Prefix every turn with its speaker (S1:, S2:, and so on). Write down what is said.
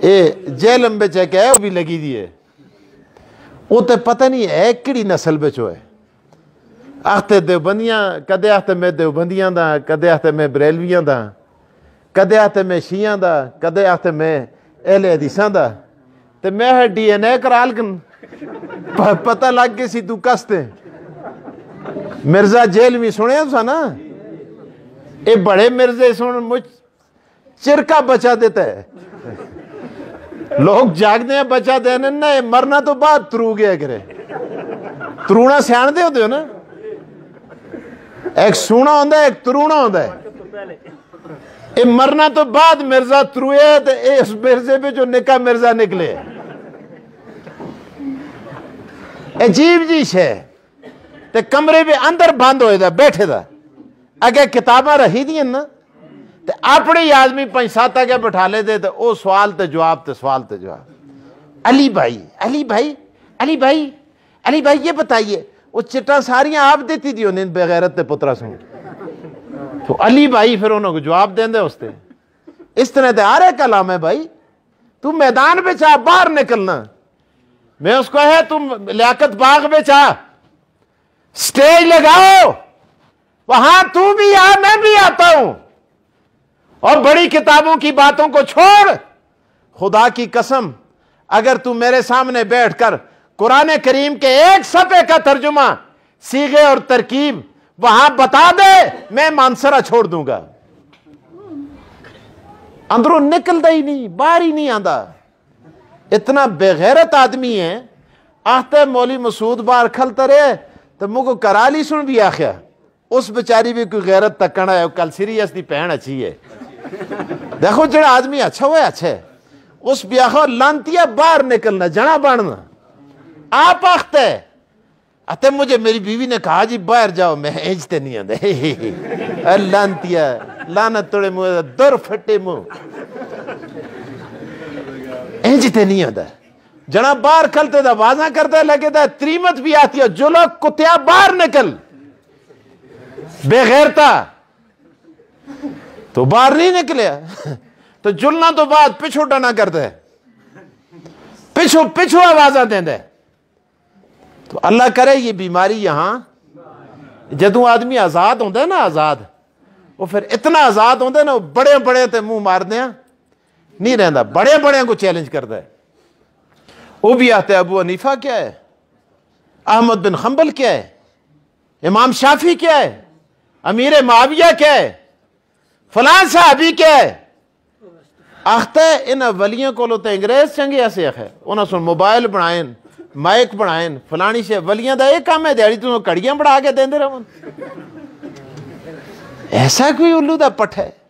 S1: ये जेलम बिच है क्या भी लगी दी है, वो तो पता नहीं है कि नस्ल बिच है। आखते देवबंदियां, कदे आखते मैं देवबंदियां दा, कदे आखते मैं बरेलवियां दा, कदे आखते मैं शियां दा, कदे आखते मैं अहले हदीसां दा। ते मैं DNA करा लकन पता लग गई सी तू कसते। मिर्जा जेलवी सुने तुसा ना, ये बड़े मिर्जे सुन मुझ चिरका बचा देता है। लोग जागते हैं बचा देने ना, मरना तो बाद तरू गया करे। तरूना सियाणदे होते हो ना, एक सूना होता है एक तरूना होता है। ये मरना तो बाद मिर्जा तरुए तो इस मिर्जे पे जो निका मिर्जा निकले। अजीब जी शे ते कमरे में अंदर बंद होए दा बैठे दा, अगे किताबां रखी दी ना ते अपने आदमी 5-7 अगे बैठा लेते तो वो सवाल ते जवाब ते सवाल ते जवाब। अली भाई अली भाई अली भाई अली भाई ये बताइए, वो चिट्टा सारियां आप देती थी उन्हें बेगैरत ते पुत्रा सुन। तो अली भाई फिर उन्होंने जवाब देंदे उसते। इस तरह ते आ रहे कलाम है भाई, तू मैदान में चाह बाहर निकलना। मैं उसको है तुम लियाकत बाग में चाह स्टेज लगाओ, वहां तू भी आ मैं भी आता हूं, और बड़ी किताबों की बातों को छोड़। खुदा की कसम अगर तू मेरे सामने बैठकर कुरान करीम के एक सफ़े का तर्जुमा सीगे और तरकीब वहां बता दे, मैं मानसरा छोड़ दूंगा। अंदरों निकलता ही नहीं, बाहर ही नहीं आता। इतना बेगैरत आदमी है। आहते मौली मसूद बाहर खलता रहे तो मुझको कराली सुन भी आख्या, उस बेचारी भी कोई गैरत तकन है। कल सीरियस की भैन अच्छी है। देखो जो आदमी अच्छा हुआ अच्छा है, उस भी आखो लांतिया बाहर निकलना जना बनना आप आखते। अते मुझे मेरी बीवी ने कहा जी बाहर जाओ, मैं एजते नहीं आते। लांतिया लानत तोड़े मुंह दर फटे मुंह एजते नहीं आता। जना बाहर खलते था वाजा करते लगे था, त्रीमत भी आती है जो लोग कुत्तिया बाहर निकल बेगैरता तो बाहर नहीं निकले। तो जुलना तो बाद पिछू डना करते, पिछू पिछू आवाजा देंदे। तो अल्लाह करे ये बीमारी यहां जदों आदमी आजाद होंगे ना, आजाद वो फिर इतना आजाद होंगे ना, बड़े बड़े ते मुंह मारदे नहीं रहता, बड़े बड़े को चैलेंज करता है। वो भी आते अबू हनीफा क्या है, अहमद बिन हंबल क्या है, इमाम शाफी क्या है, अमीर माविया क्या है, फलां साहबी क्या है। आखते इन वलियों को तो अंग्रेज चंगे ऐसे है, उन्होंने सुन मोबाइल बनाए माइक बनाए फलानी से वलियां का एक काम है दिहाड़ी तुम कड़ियां बना के देंदे रहो। ऐसा कोई उल्लू का पठ है।